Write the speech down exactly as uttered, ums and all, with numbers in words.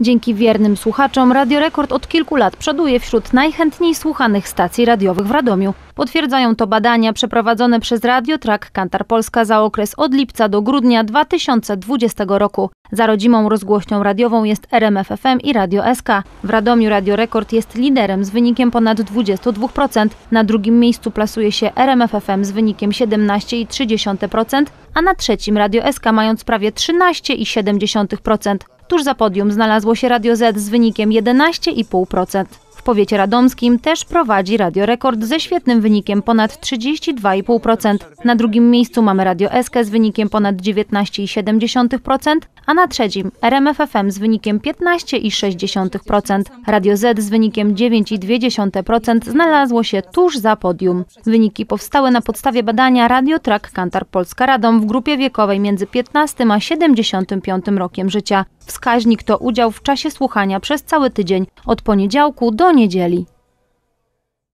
Dzięki wiernym słuchaczom Radio Rekord od kilku lat przoduje wśród najchętniej słuchanych stacji radiowych w Radomiu. Potwierdzają to badania przeprowadzone przez Radio Track Kantar Polska za okres od lipca do grudnia dwa tysiące dwudziestego roku. Za rodzimą rozgłośnią radiową jest R M F F M i Radio S K. W Radomiu Radio Rekord jest liderem z wynikiem ponad dwadzieścia dwa procent. Na drugim miejscu plasuje się R M F F M z wynikiem siedemnaście przecinek trzy procent, a na trzecim Radio S K mając prawie trzynaście przecinek siedem procent. Tuż za podium znalazło się Radio Z z wynikiem jedenaście przecinek pięć procent. W powiecie radomskim też prowadzi Radio Rekord ze świetnym wynikiem ponad trzydzieści dwa przecinek pięć procent. Na drugim miejscu mamy Radio S K z wynikiem ponad dziewiętnaście przecinek siedem procent, a na trzecim R M F F M z wynikiem piętnaście przecinek sześć procent. Radio Z z wynikiem dziewięć przecinek dwa procent znalazło się tuż za podium. Wyniki powstały na podstawie badania Radio Track Kantar Polska Radom w grupie wiekowej między piętnastym a siedemdziesiątym piątym rokiem życia. Wskaźnik to udział w czasie słuchania przez cały tydzień, od poniedziałku do niedzieli.